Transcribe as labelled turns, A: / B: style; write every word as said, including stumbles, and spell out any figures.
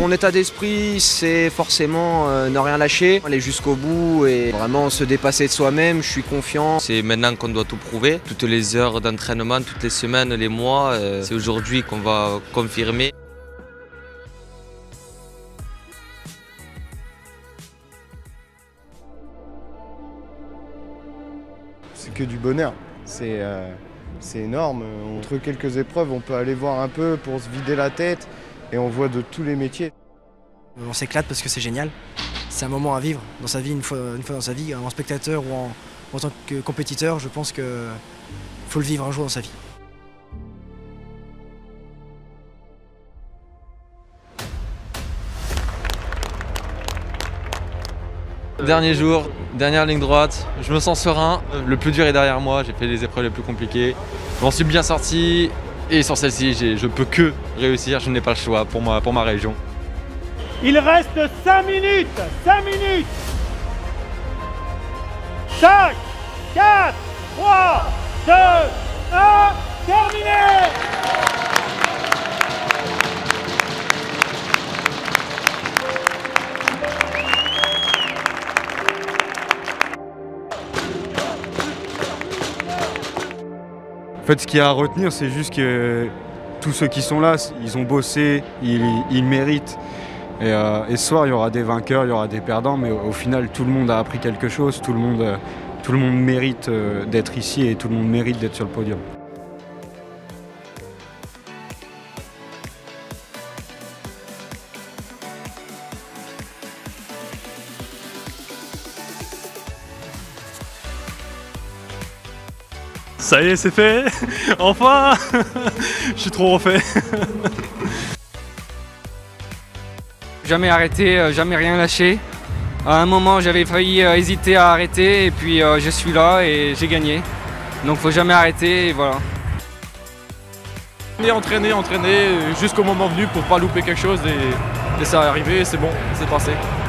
A: Mon état d'esprit, c'est forcément euh, ne rien lâcher, aller jusqu'au bout et vraiment se dépasser de soi-même. Je suis confiant.
B: C'est maintenant qu'on doit tout prouver. Toutes les heures d'entraînement, toutes les semaines, les mois, euh, c'est aujourd'hui qu'on va confirmer.
C: C'est que du bonheur. C'est euh, c'est énorme. Entre quelques épreuves, on peut aller voir un peu pour se vider la tête et on voit de tous les métiers.
D: On s'éclate parce que c'est génial. C'est un moment à vivre dans sa vie, une fois, une fois dans sa vie, en spectateur ou en, en tant que compétiteur. Je pense qu'il faut le vivre un jour dans sa vie.
E: Dernier jour, dernière ligne droite, je me sens serein, le plus dur est derrière moi, j'ai fait les épreuves les plus compliquées, je m'en suis bien sorti et sur celle-ci je peux que réussir, je n'ai pas le choix pour ma, pour ma région.
F: Il reste cinq minutes, cinq minutes. cinq, quatre, trois, deux, un, terminé.
G: En fait, ce qu'il y a à retenir, c'est juste que tous ceux qui sont là, ils ont bossé, ils, ils méritent. Et, euh, et ce soir, il y aura des vainqueurs, il y aura des perdants, mais au, au final, tout le monde a appris quelque chose, tout le monde, euh, tout le monde mérite euh, d'être ici et tout le monde mérite d'être sur le podium.
H: Ça y est, c'est fait. Enfin. Je suis trop refait.
I: Jamais arrêté, jamais rien lâché. À un moment, j'avais failli hésiter à arrêter et puis je suis là et j'ai gagné. Donc faut jamais arrêter et voilà.
H: Entraîner, entraîner jusqu'au moment venu pour pas louper quelque chose et, et ça est arrivé, c'est bon, c'est passé.